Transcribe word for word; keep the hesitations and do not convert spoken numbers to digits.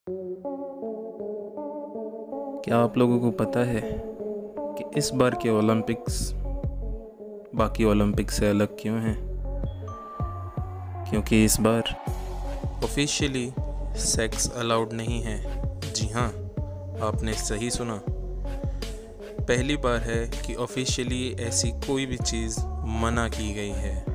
क्या आप लोगों को पता है कि इस बार के ओलंपिक्स बाकी ओलंपिक्स से अलग क्यों हैं? क्योंकि इस बार ऑफिशियली सेक्स अलाउड नहीं है। जी हाँ, आपने सही सुना। पहली बार है कि ऑफिशियली ऐसी कोई भी चीज़ मना की गई है।